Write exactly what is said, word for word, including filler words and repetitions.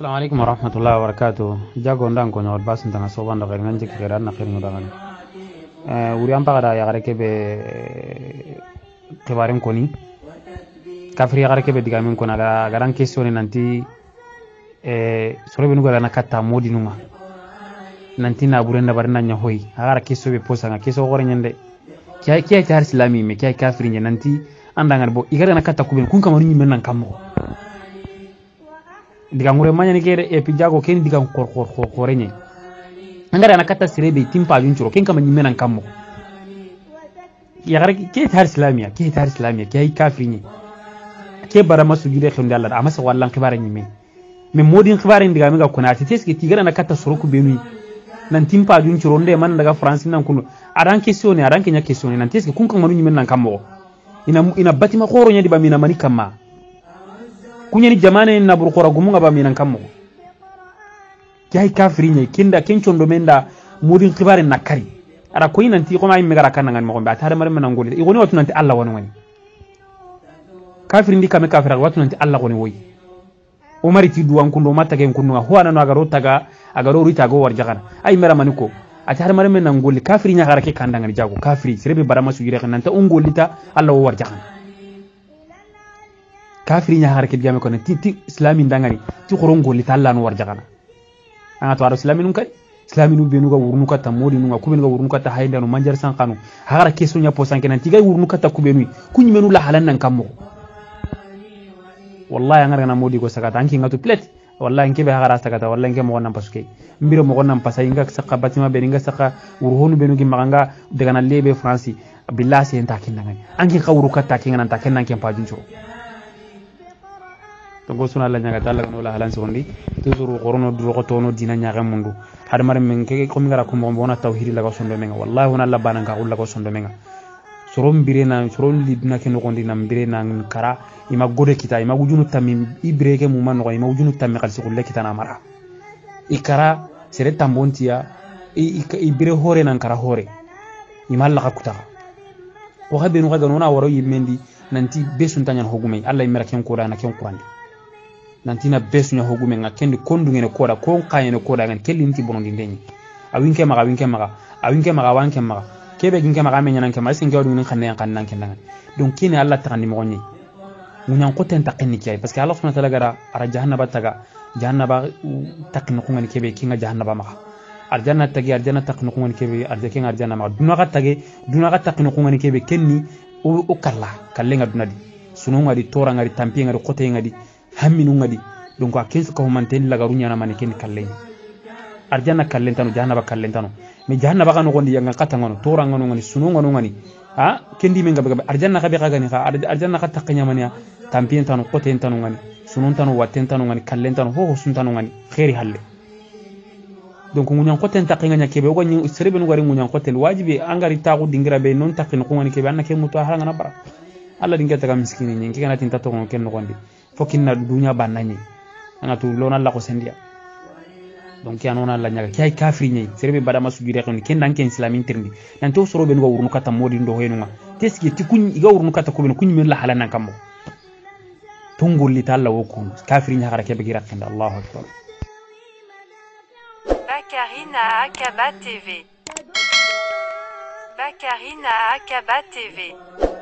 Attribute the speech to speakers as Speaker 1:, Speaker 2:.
Speaker 1: السلام عليكم ورحمة الله وبركاته. جاكو ندان كوني ورباس ندان صوبان دغير نانجي كيران نخير مدغن. أه وريان بغدا يا غريك ب كبارين كوني. كافري غريك ب دغامين كونا غران كيسوني نانتي أه سوري بنو غدا نكاتا مودي نوما. نانتي نابورين دبرنا نيهوي. غارا كيسو بيبوسا كيسو غوري نيندي. كي كي تار اسلامي مي كي كافري نانتي andanga bo igara nakata kubel kun kamani nyimen nan kammo diga ngure manya ni kere e pijago ken diga kor kor kor korenye angara nakata sirebe timpa junchuro ken kamani nyimen nan kammo ya gara ke tar islamiya ke tar islamiya ke kafiri ke bara masu gide khonde Allah amma sa wallan khibara nyime me modin khibara diga mi ga kuna ti teske tigara nakata soroku benu nan timpa junchuro nde man daga france nan kunu adan question adan kenya question nan teske kun kamani nyimen nan kammo ina ina batima khoro nyadi ba mina mani kamma kunyani jamane na bur khora gumunga ba mina kammo kay kafiri nye kinda kenchondo menda mudin khibare nakari ara ko inanti ko may megara kananga mo ba tare mare men ngoli igoni watu nanti Allah woni woni kafiri ndi kame kafira watu nanti Allah woni woyi o mari ti duwan kundo matta gen kundo ho anano agaro taga agaro rita go warjagana ay mera maniko atare mare men ngoli kafiri nya garake kandanga ni jago kafiri serebe barama sujire kananta ongolita Allah wo warjagan kafiri nya garake diame ko ti ti islami ndangani ti khorongolita Allah no warjagana anga to aro islami nun kay islami nu benu ga wurnu kata modi nu ga kubenu ga wurnu kata hayda no manjar sankanu hagara keso nya posan kenan ti ga wurnu kata kubenu kunyi menu la halan nan kammo wallahi anga na modi ko sakata anki ngatu plate wallahi nke be hagara sakata wallahi nke mo nan pasuke mbiro mo gonnan pasay nga saka batima be nga saka urhonu benu gi maganga daga na lebe france billahi sen takin nan anki khawru kata kin nan takin nan ken pajun cho to go suna la nyaga dalla no la halan sondi toujours gorono duro ko tono dina nyaga mundu hada mare men ke ko mi ngara ko mo bona tawhid la ko sondo menga wallahi wona la bana ka ulla ko sondo menga sorom birena sorom lidna ken ko ndina birena kara ima gode kita ima wujunu tammi ibreke mu man ko ima wujunu tammi kal sikul lekita na mara ikara sere tambontia i bire hore nan kara hore ima la kakuta o habe no ga nona waro yimendi nanti besun tanyan hogumay Allah imera ken ko dana ken qur'an nanti na besunya hogume ngakendi kondu ngene koda kon kayene koda ngan kelli nti bonondi ndenyi awinke maga awinke maga awinke maga wanke maga kebe ginke maga menya nan kema sin gawdu ngin xanne kan nan kenan donc kini Allah taqani mo ngoni munyan qoten taqini kay parce que Allah subhanahu wa ta'ala gara ara jahannaba taga jahannaba taqni ko ngani kebe kinga jahannaba maga arjanna tagi arjanna taqni ko ngani kebe arja kinga arjanna maga duna ga tagi duna ga taqni ko ngani kebe kenni o kala kallenga dunadi sunu ngadi tora ngadi tampi ngadi qote ngadi hamminu ngadi donc a kensu ko mantel la garunya na mané ken kallen arjanna kallen tanu jahannaba kallen tanu me jahannaba kan gondi yanga kata ngono tora ngono ngani sunu ngono ngani ha kendi men gabe arjanna gabe ga gani ha arjanna ka taknya mania tampien tanu qoten tanu ngani sunu tanu waten tanu ngani kallen tanu ho sun tanu ngani khairi halle donc ngunyan qoten taknya nya kebe go nyi serebe no gari ngunyan qotel wajibi angari tagu dingira be non takin ko ngani kebe annake mutu haranga na bara alla dingata ga miskini nyi ngana tinta to ngon ken no gondi fokinna dunya banani anga tu lona la ko sendia donc ya nona la nyaga kay kafiri nyi serebe bada masujire ko ken dan ken islamin tirndi nan to soro be ngo wurnu kata modi ndo hoynuma teski ti kuny iga wurnu kata ko ben kuny men la halana kambo tungul li talla wokun kafiri nya harake be girat kanda Allahu akbar
Speaker 2: Bakarina Akaba T V Bakarina Akaba T V